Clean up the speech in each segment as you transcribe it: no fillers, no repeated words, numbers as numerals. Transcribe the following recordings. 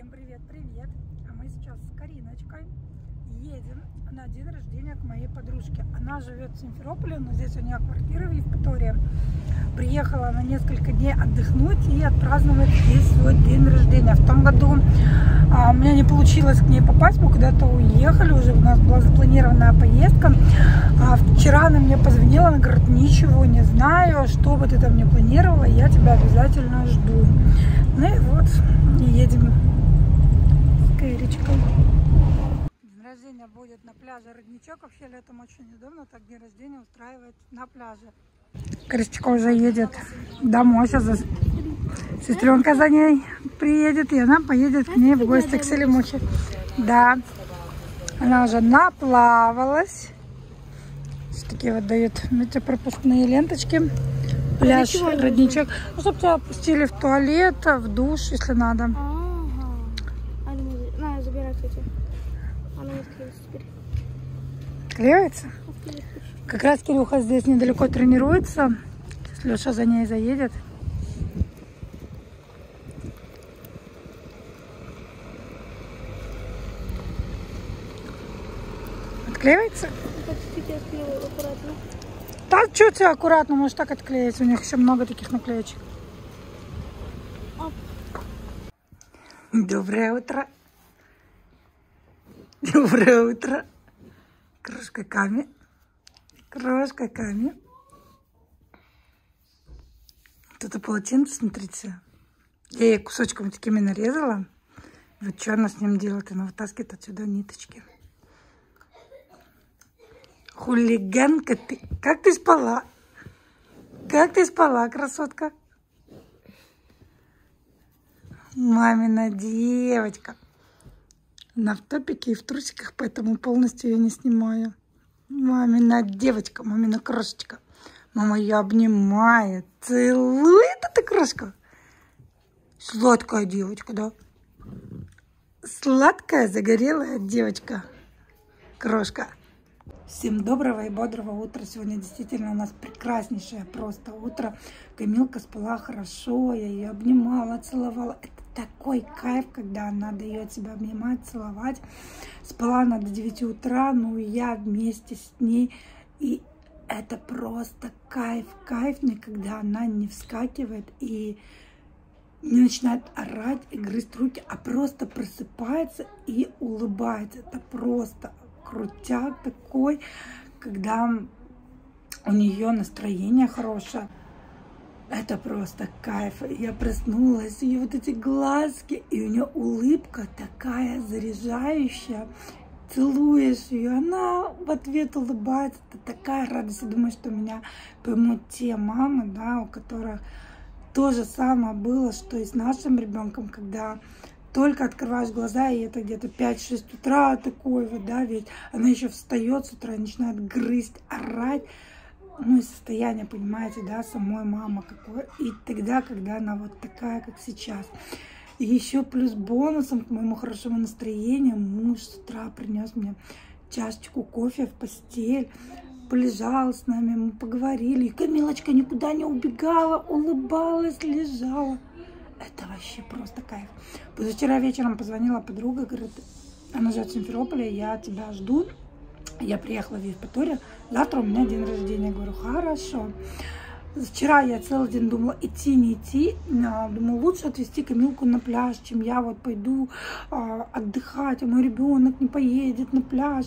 Всем привет-привет! А мы сейчас с Кариночкой едем на день рождения к моей подружке. Она живет в Симферополе, но здесь у нее квартира в Евпатории. Приехала на несколько дней отдохнуть и отпраздновать здесь свой день рождения. В том году у меня не получилось к ней попасть, мы куда-то уехали, уже у нас была запланированная поездка. Вчера она мне позвонила, она говорит: ничего не знаю, что бы ты там не планировала, я тебя обязательно жду. Ну и вот, едем с Кэричкой. День рождения будет на пляже Родничок. Вообще летом очень удобно так день рождения устраивать на пляже. Кэричка уже едет домой, сейчас сестренка за ней приедет, и она поедет к ней в гости к Селимухе. Да, она уже наплавалась. Такие вот дают метеопропускные ленточки. Пляж Родничок. Ну, чтобы тебя пустили в туалет, в душ, если надо. Надо забирать эти. Она не отклеится теперь. Отклеивается? Как раз Кирюха здесь недалеко тренируется. Сейчас Леша за ней заедет. Отклеивается? Аккуратно. Да, что тебе аккуратно, может так отклеить. У них еще много таких наклеечек. Доброе утро. Доброе утро. Крошка Ками. Крошка Ками. Тут и полотенце, смотрите. Я ей кусочками такими нарезала. Вот что она с ним делает. Она вытаскивает отсюда ниточки. Хулиганка ты. Как ты спала? Как ты спала, красотка? Мамина девочка. Она в топике и в трусиках, поэтому полностью ее не снимаю. Мамина девочка, мамина крошечка. Мама ее обнимает, целует эту крошку. Сладкая девочка, да? Сладкая, загорелая девочка. Крошка. Всем доброго и бодрого утра. Сегодня действительно у нас прекраснейшее просто утро. Камилка спала хорошо, я ее обнимала, целовала. Это такой кайф, когда она дает себя обнимать, целовать. Спала она до 9 утра, ну и я вместе с ней. И это просто кайф, когда она не вскакивает и не начинает орать и грызть руки, а просто просыпается и улыбается. Это просто крутяк такой, когда у нее настроение хорошее. Это просто кайф. Я проснулась, ее вот эти глазки, и у нее улыбка такая заряжающая. Целуешь ее, она в ответ улыбается. Это такая радость. Я думаю, что меня поймут те мамы, да, у которых то же самое было, что и с нашим ребенком, когда только открываешь глаза, и это где-то 5-6 утра такой вот, да, ведь она еще встает с утра, начинает грызть, орать. Ну и состояние, понимаете, да, самой мамы какое. И тогда, когда она вот такая, как сейчас. И еще плюс бонусом к моему хорошему настроению муж с утра принес мне чашечку кофе в постель. Полежал с нами, мы поговорили. И Камилочка никуда не убегала, улыбалась, лежала. Это вообще просто кайф. Позавчера вечером позвонила подруга, говорит: она живет в Симферополе, я тебя жду. Я приехала в Евпаторию, завтра у меня день рождения. Я говорю: хорошо. Вчера я целый день думала, идти, не идти. Думаю, лучше отвезти Камилку на пляж, чем я вот пойду отдыхать, а мой ребенок не поедет на пляж.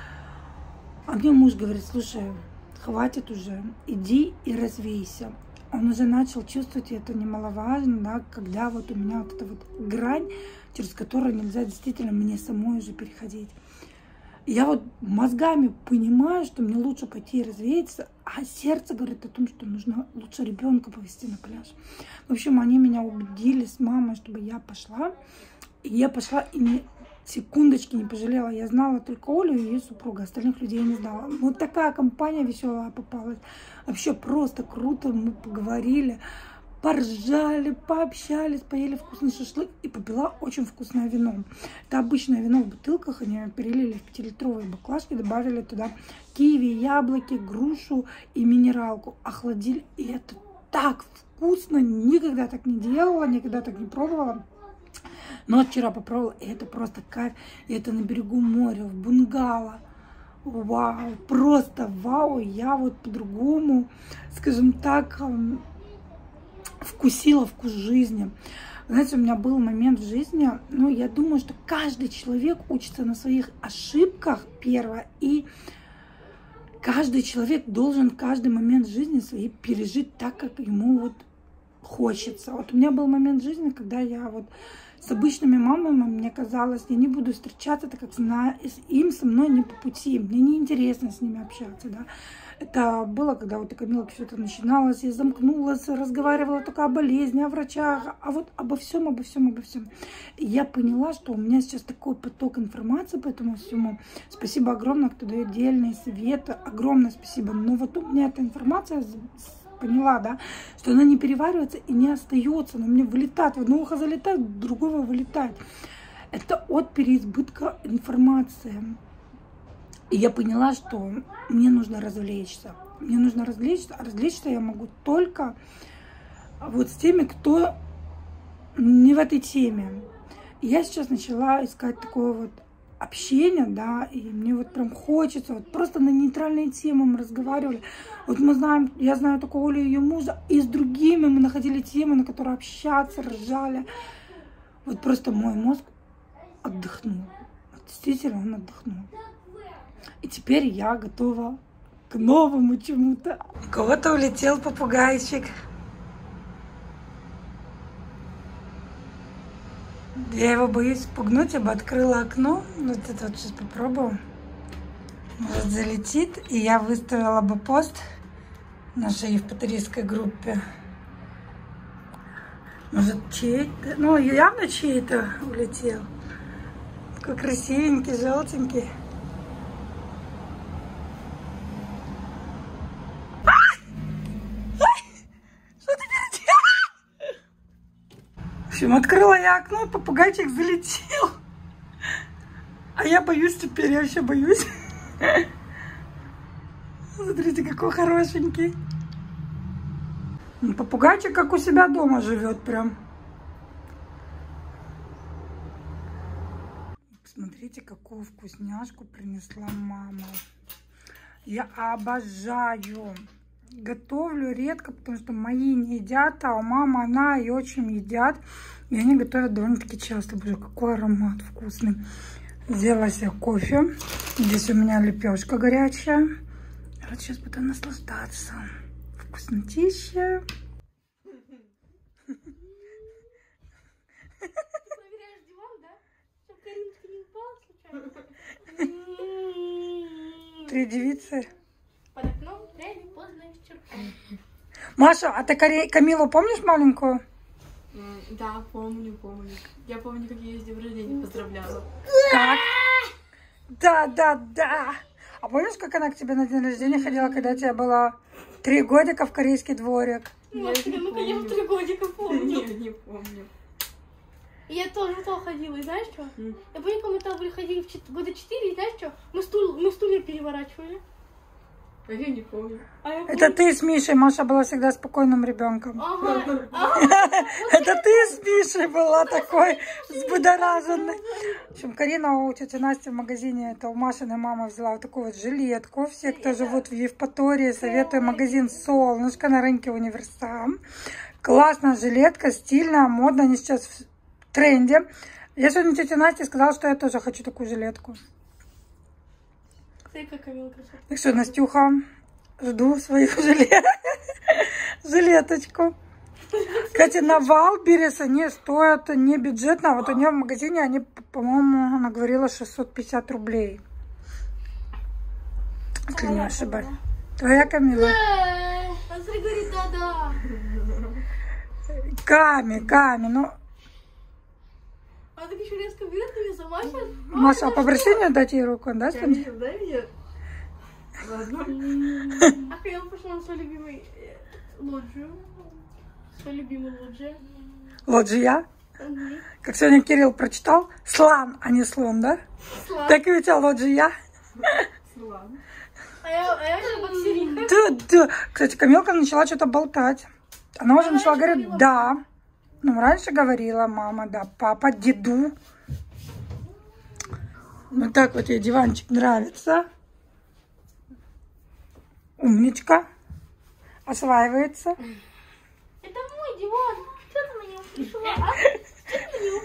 А мне муж говорит: слушай, хватит уже, иди и развейся. Он уже начал чувствовать, и это немаловажно, да, когда вот у меня вот эта вот грань, через которую нельзя действительно мне самой уже переходить. Я вот мозгами понимаю, что мне лучше пойти и развеяться, а сердце говорит о том, что нужно лучше ребенка повезти на пляж. В общем, они меня убедили с мамой, чтобы я пошла. И я пошла и ни секундочки не пожалела. Я знала только Олю и ее супруга, остальных людей я не знала. Вот такая компания веселая попалась. Вообще просто круто, мы поговорили, поржали, пообщались, поели вкусный шашлык и попила очень вкусное вино. Это обычное вино в бутылках, они перелили в 5-литровые баклажки, добавили туда киви, яблоки, грушу и минералку, охладили. И это так вкусно, никогда так не делала, никогда так не пробовала. Но вчера попробовала, и это просто кайф. И это на берегу моря, в бунгало. Вау, просто вау. Я вот по-другому, скажем так, вкусила вкус жизни. Знаете, у меня был момент в жизни, ну, я думаю, что каждый человек учится на своих ошибках, первое, и каждый человек должен каждый момент жизни своей пережить так, как ему вот хочется. Вот у меня был момент жизни, когда я вот с обычными мамами, мне казалось, я не буду встречаться, так как им со мной не по пути, мне неинтересно с ними общаться, да. Это было, когда вот у Камилки все это начиналось, я замкнулась, разговаривала только о болезни, о врачах, а вот обо всем, обо всем, обо всем. И я поняла, что у меня сейчас такой поток информации по этому всему. Спасибо огромное, кто дает дельные советы, огромное спасибо. Но вот у меня эта информация, поняла, да, что она не переваривается и не остается, она мне вылетает, в одно ухо залетает, в другого вылетает. Это от переизбытка информации. И я поняла, что мне нужно развлечься. Мне нужно развлечься, а развлечься я могу только вот с теми, кто не в этой теме. И я сейчас начала искать такое вот общение, да, и мне вот прям хочется, вот просто на нейтральные темы мы разговаривали. Вот мы знаем, я знаю только Олю и ее мужа, и с другими мы находили темы, на которые общаться, ржали. Вот просто мой мозг отдохнул. Вот действительно, он отдохнул. И теперь я готова к новому чему-то. У кого-то улетел попугайчик. Я его боюсь спугнуть, я бы открыла окно. Вот это вот сейчас попробую. Может, залетит. И я выставила бы пост в нашей евпаторийской группе. Может, чей-то... Ну, явно чей-то улетел. Такой красивенький, желтенький. В общем, открыла я окно, попугайчик залетел. А я боюсь теперь, я вообще боюсь. Смотрите, какой хорошенький. Попугайчик как у себя дома живет прям. Смотрите, какую вкусняшку принесла мама. Я обожаю. Готовлю редко, потому что мои не едят, а у мамы она и очень едят. И они готовят довольно-таки часто. Боже, какой аромат вкусный. Сделала себе кофе. Здесь у меня лепешка горячая. Вот сейчас буду наслаждаться. Вкуснотища. Проверяешь диван, да? Чтобы Кариночка не упала случайно. 3 девицы. Под окном трели поздно исчерпали. Маша, а ты Камилу помнишь маленькую? Да, помню. Я помню, как я ее с днем рождения поздравляла. Как? Да. А помнишь, как она к тебе на день рождения ходила, когда тебе было 3 годика в корейский дворик? Машка, ну конечно, 3 годика помню. Не помню. И я тоже в то ходила, и знаешь что? Я помню, как мы там ходили в года 4, и знаешь что? Мы стулья переворачивали. А я не помню. А я помню... Это ты с Мишей, Маша была всегда спокойным ребенком. Ага. Это ты с Мишей была такой взбудораженной. В общем, Карина у тети Насти в магазине, это у Машиной мама взяла вот такую вот жилетку. Все, кто живут в Евпатории, советую магазин «Солнышко» на рынке «Универсам». Классная жилетка, стильная, модная, они сейчас в тренде. Я сегодня тете Насте сказала, что я тоже хочу такую жилетку. Так что, Настюха, жду свою жилеточку. Кстати, на Валберес они стоят не бюджетно. Вот у нее в магазине они, по-моему, она говорила 650 рублей. Если не ошибаюсь. Твоя, Камила? Смотри, говорит, да. Ками, ну... А так еще резко берет и замашет. Маша, а по обращению дать ей руку, да? Камил, дай мне. Ладно. А Камил пошла на свой любимый лоджию. Свой любимый лоджия. Лоджия? Как сегодня Кирилл прочитал, слан, а не слон, да? Слан. Так и у тебя лоджия. Слан. А я еще боксериха. Да. Кстати, Камилка начала что-то болтать. Она уже начала говорить «да». Ну, раньше говорила мама, да, папа, деду. Вот так вот ей диванчик нравится. Умничка. Осваивается. Это мой диван. Что ты на него пришла, а? Что ты на него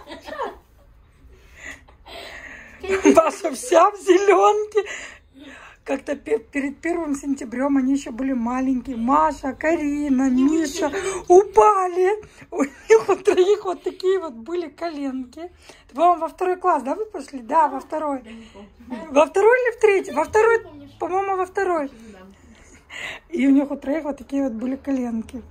пришла? Маша вся в зеленке. Как-то перед 1 сентябрем они еще были маленькие. Маша, Карина, Миша упали. У них у троих вот такие вот были коленки. По-моему, во 2 класс, да, вы пошли? Да, во 2. Во 2 или в 3? Во 2, по-моему, во 2. И у них у троих вот такие вот были коленки.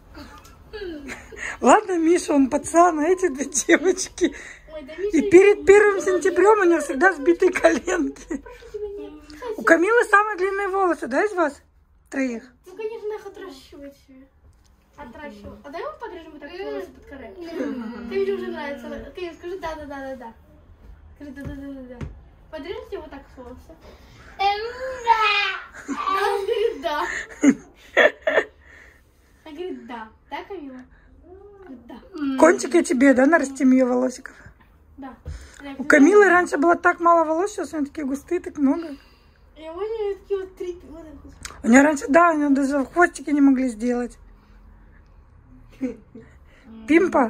Ладно, Миша, он пацан, а эти 2 девочки. И перед 1 сентябрем у них всегда сбитые коленки. У Камилы самые длинные волосы, да, из вас? 3? Ну, конечно, их отращивать себе. Отращивать. А давай мы подрежем вот так волосы под коры. Камиле уже нравится. Камиле, скажи да-да-да-да-да. Скажи да-да-да-да-да. Подрежьте вот так волосы. Она говорит да. Она говорит да. Да, Камила? Да. Кончик я тебе, да, нарастим ее волосиков? Да. У Камилы раньше было так мало волос, сейчас у нее такие густые, так много. Я у нее такие вот 3 года. У нее раньше, да, у нее даже хвостики не могли сделать. Пимпа.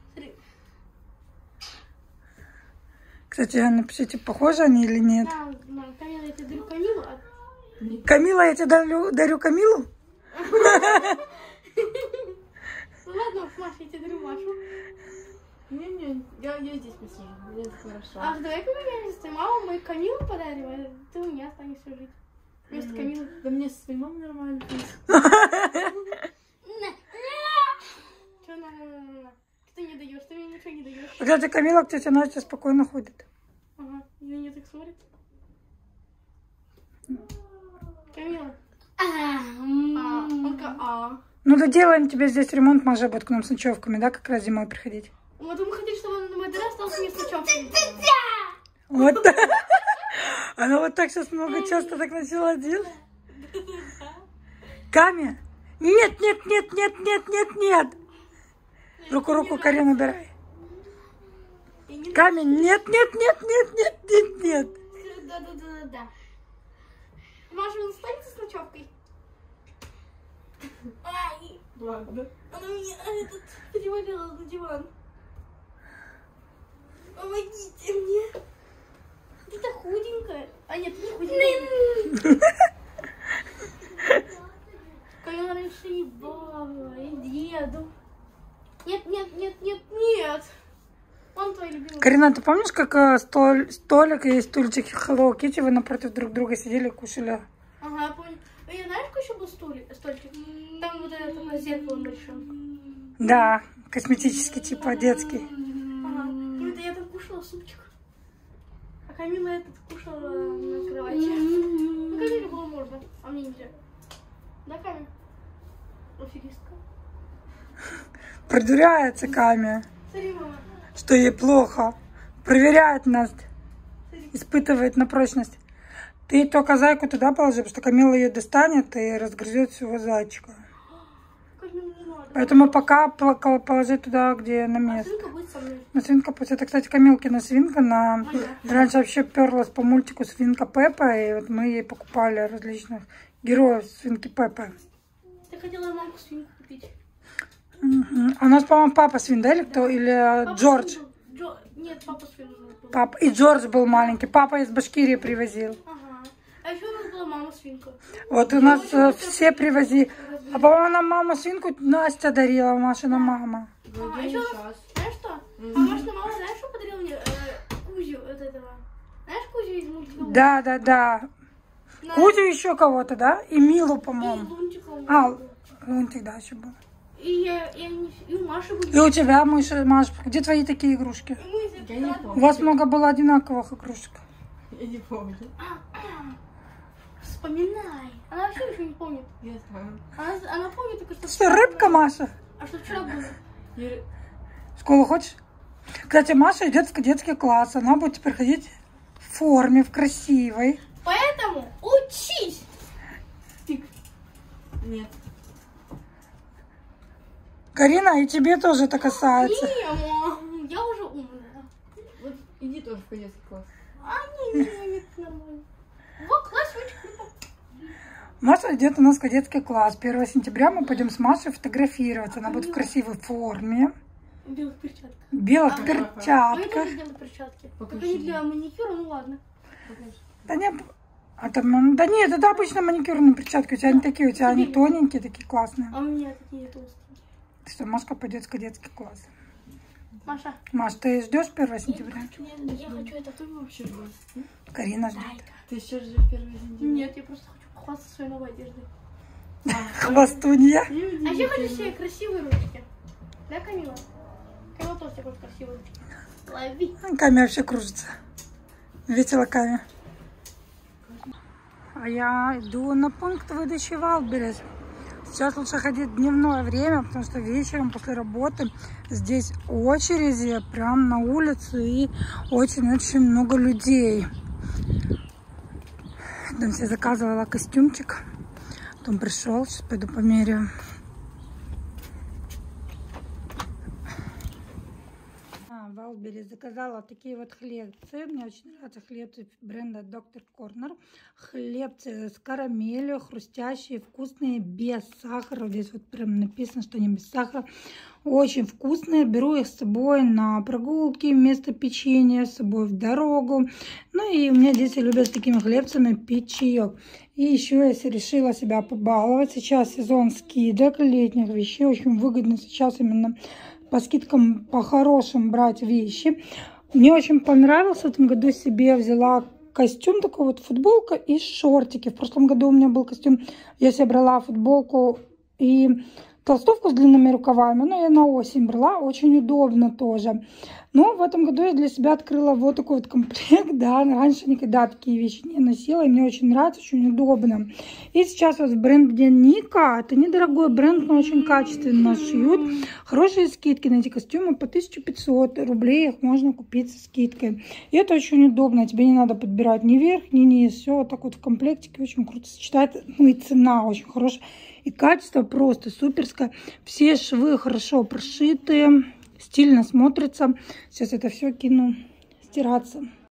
Кстати, напишите, похожи они или нет. Да, мам, Камила, я тебе дарю Камилу, а... Камила, я тебе дарю Камилу? Ну ладно, Маша, я тебе дарю Машу. Не-не, я здесь посижу. Мне хорошо. А давай поменяемся. Мама мою Камилу подарила, а ты у меня останешься жить. Вместо Камилы. Да мне со своей мамой нормально. Что на? Ты не даешь, ты мне ничего не даешь. Кстати, Камила к тете Насте спокойно ходит. Ага, и на нее так смотрит. Камила. Ну, да делаем тебе здесь ремонт, Маша будет к нам с ночевками, да, как раз зимой приходить. Вот мы хотели, чтобы он на мой день остался не с ночевкой. Вот так. Она вот так сейчас много часто так начала делать. Ками? Нет, нет, нет, нет, нет, нет, нет. Руку, Карина, убирай. Ками, нет, нет, нет, нет, нет, нет, нет. Да. Маша, он останется с ночевкой? Ай, Ладно. она меня перевалила на диван. Помогите мне. Ты-то худенькая. А нет, ты не худенькая. Камила раньше и баба, и деду. Нет, нет, нет, нет, нет. Он твой любимый. Карина, ты помнишь, как столик и стульчик Hello Kitty, вы напротив друг друга сидели и кушали? Ага, я помню. Я знаешь, какой еще был стольчик? Там вот это такое зеркало большое. Да, косметический, типа детский. Ага. И вот я там кушала супчик. А Камила этот кушала на кровати. Ну, Камиле было можно, а мне нельзя. Да, Камила? Аферистка. Продуряется Ками, Смотри, мама. что ей плохо. Проверяет нас, испытывает на прочность. Ты только зайку туда положи, потому что Камила ее достанет и разгрызет всего зайчика. Камила не надо. Поэтому пока положи туда, где на А место. свинка будет со мной. На свинка Пеппа. Это, кстати, Камилкина свинка. Раньше вообще перлась по мультику Свинка Пеппа. И вот мы ей покупали различных героев Свинки Пеппы. Ты хотела мамку свинку купить. А у нас, по-моему, папа свин, да, или кто? Или Папа Джордж? свин был. Нет, папа свин был. Папа. И Джордж был маленький. Папа из Башкирии привозил. Ага. А еще у нас была мама свинка. Вот у нас все привозили. А, по-моему, нам мама свинку Настя дарила, Машина мама. А еще знаешь что? А Машина мама, знаешь, что подарила мне? Кузю от этого. Знаешь Кузю из мультика? Да. Кузю еще кого-то, да? И Милу, И по-моему. Лунтика. А, Лунтик, да, еще был. И у Маши будет. И у тебя, Маш, где твои такие игрушки? Я не У помню. вас много было одинаковых игрушек. Я не помню. Вспоминай. Она вообще ничего не помнит. Я знаю. Она помнит только, что... Что, рыбка, Маша? А что вчера было? В школу хочешь? Кстати, Маша идет в детский класс. Она будет теперь ходить в форме, в красивой. Поэтому учись. Тик. Нет. Карина, и тебе тоже это касается. Не, мам, я уже умная. Вот иди тоже в кадетский класс. Не, это нормально. Вот класс очень круто. Маша идет у нас в кадетский класс. 1 сентября мы пойдем с Машей фотографироваться. Она будет в красивой форме. В белых перчатках. В белых А, перчатках. тоже белые перчатки. Только не для маникюра, ну ладно. Да не, да нет, это обычно маникюрные перчатки. У тебя не такие, у тебя они тоненькие, такие классные. А у меня такие толстенькие. Что, Машка пойдет в кадетский класс. Маша. Маш, ты ждешь 1 сентября? Я хочу это. Кто вообще ждет? Карина ждет. Ты сейчас ждешь 1 сентября? Нет, я просто хочу похвастаться своей новой одеждой. Хвостунья. А я хочу себе красивые ручки. Да, Камила? Камила тоже себе хочет красивые ручки. Лови. Камя вообще кружится. Весело Камя. А я иду на пункт выдачи Вайлдберрис. Сейчас лучше ходить в дневное время, потому что вечером после работы здесь очереди прям на улице и очень-очень много людей. Там себе заказывала костюмчик. Потом пришел, сейчас пойду померяю. Вайлдберрис заказала такие вот хлебцы. Мне очень нравятся хлебцы бренда Доктор Корнер. Хлебцы с карамелью, хрустящие, вкусные, без сахара. Здесь вот прям написано, что они без сахара. Очень вкусные. Беру их с собой на прогулки вместо печенья, с собой в дорогу. Ну и у меня дети любят с такими хлебцами пить чаек. И еще я решила себя побаловать. Сейчас сезон скидок летних вещей. Очень выгодно сейчас именно по скидкам, по хорошим брать вещи. Мне очень понравился. В этом году себе взяла костюм, такой вот футболка и шортики. В прошлом году у меня был костюм. Я себе брала футболку и толстовку с длинными рукавами. Но я на осень брала. Очень удобно тоже. Но в этом году я для себя открыла вот такой вот комплект. Да, раньше никогда такие вещи не носила. И мне очень нравится, очень удобно. И сейчас вот в бренде Ника. Это недорогой бренд, но очень качественно шьют. Хорошие скидки на эти костюмы по 1500 рублей. Их можно купить со скидкой. И это очень удобно. Тебе не надо подбирать ни верх, ни низ. Все вот так вот в комплектике очень круто сочетается. Ну и цена очень хорошая. И качество просто суперское. Все швы хорошо прошитые. Стильно смотрится. Сейчас это все кину стираться.